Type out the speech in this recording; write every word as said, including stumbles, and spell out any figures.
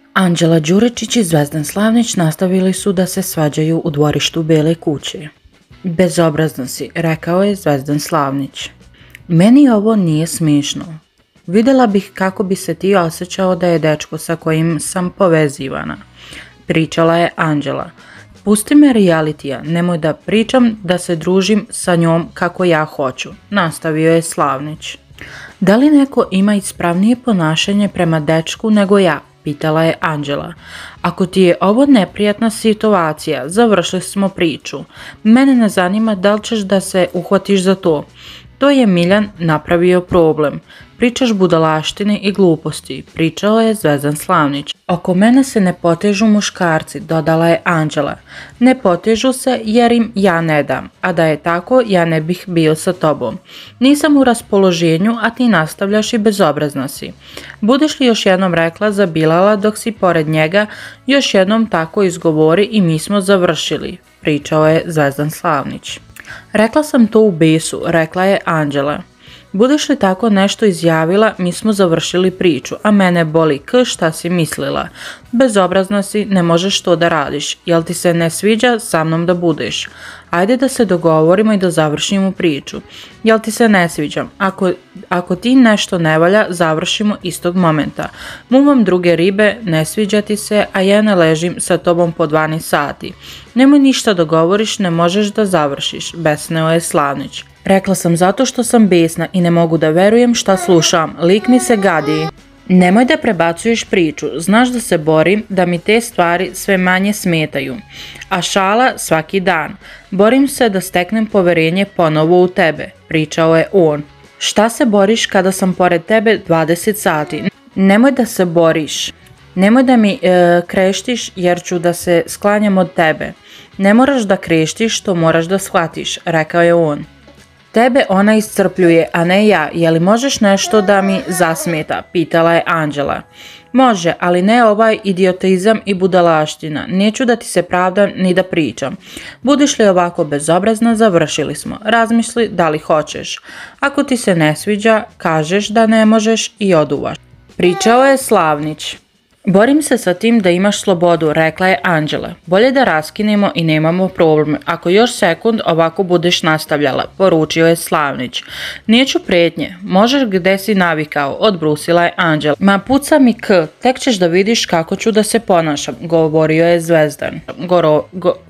Anđela Đuričić i Zvezdan Slavnić nastavili su da se svađaju u dvorištu Bele kuće. Bezobrazno si, rekao je Zvezdan Slavnić. Meni ovo nije smiješno. Vidjela bih kako bi se ti osjećao da je dečko sa kojim sam povezivana, pričala je Anđela. Pusti me realitija, nemoj da pričam da se družim sa njom kako ja hoću, nastavio je Slavnić. Da li neko ima ispravnije ponašanje prema dečku nego ja, pitala je Anđela. Ako ti je ovo neprijatna situacija, završili smo priču. Mene ne zanima da li ćeš da se uhvatiš za to. To je Miljan napravio problem. Pričaš budalaštine i gluposti, pričao je Zvezdan Slavnić. Oko mene se ne potežu muškarci, dodala je Anđela. Ne potežu se jer im ja ne dam, a da je tako ja ne bih bio sa tobom. Nisam u raspoloženju, a ti nastavljaš i bezobrazna si. Budeš li još jednom rekla za Bilala dok si pored njega, još jednom tako izgovori i mi smo završili, pričao je Zvezdan Slavnić. Rekla sam to u besu, rekla je Anđela. Budeš li tako nešto izjavila, mi smo završili priču, a mene boli k šta si mislila. Bezobrazna si, ne možeš to da radiš, jel ti se ne sviđa sa mnom da budeš? Ajde da se dogovorimo i da završimo priču. Jel ti se ne sviđam? Ako, ako ti nešto ne valja, završimo istog momenta. Muvam druge ribe, ne sviđa ti se, a ja ne ležim sa tobom po dvanaest sati. Nemoj ništa da govoriš, ne možeš da završiš, besneo je Slavnić. Rekla sam zato što sam besna i ne mogu da verujem šta slušam, lik mi se gadi. Nemoj da prebacuješ priču, znaš da se borim da mi te stvari sve manje smetaju. A šala svaki dan. Borim se da steknem poverenje ponovo u tebe, pričao je on. Šta se boriš kada sam pored tebe dvadeset sati? Nemoj da se boriš. Nemoj da mi e, kreštiš jer ću da se sklanjam od tebe. Ne moraš da kreštiš, to moraš da shvatiš, rekao je on. Tebe ona iscrpljuje, a ne ja, je li možeš nešto da mi zasmeta, pitala je Anđela. Može, ali ne ovaj idiotizam i budalaština, neću da ti se pravdam ni da pričam. Budiš li ovako bezobrazna, završili smo, razmisli da li hoćeš. Ako ti se ne sviđa, kažeš da ne možeš i oduvaš. Pričao je Slavnić. Borim se sa tim da imaš slobodu, rekla je Anđela. Bolje da raskinemo i nemamo probleme. Ako još sekund ovako budeš nastavljala, poručio je Slavnić. Neću pretnje, možeš gde si navikao, odbrusila je Anđela. Ma puca mi k, tek ćeš da vidiš kako ću da se ponašam, govorio je Zvezdan. Goro, go,